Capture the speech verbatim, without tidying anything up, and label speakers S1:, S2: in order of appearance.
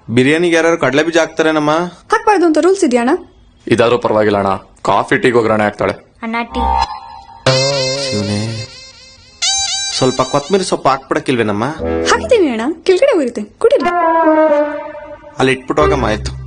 S1: ಬಿರಿಯಾನಿಗೆ ಯಾರು ಕಡಲೆ ಬೀಜ ಹಾಕ್ತಾರೇನಮ್ಮ?
S2: ಹಾಕ್ಬಾರ್ದು ಅಂತ ರೂಲ್ಸ್ ಇದೆಯಾ ಅಣ್ಣ?
S3: ಇದಾದ್ರೂ ಪರವಾಗಿಲ್ಲ ಅಣ್ಣ, ಕಾಫಿ ಟೀಗೆ ಒಗ್ಗರಣೆ ಹಾಕ್ತಾಳೆ.
S4: ಅಣ್ಣ ಟೀ.
S1: ಶಿವನೇ, ಸ್ವಲ್ಪ ಕೊತ್ತಂಬರಿ ಸೊಪ್ಪು ಹಾಕ್ಬಿಡಕ್ಕಿಲ್ವೇನಮ್ಮ?
S2: ಹಾಕಿದ್ದೀನಿ ಅಣ್ಣ, ಕೆಳಗಡೆ ಹೋಗಿರುತ್ತೆ, ಕುಡಿಲ್ಲ.
S1: ಅಲ್ಲಿ ಇಟ್ಬಿಟ್ಟು ಹೋಗಮ್ಮ. ಆಯ್ತು.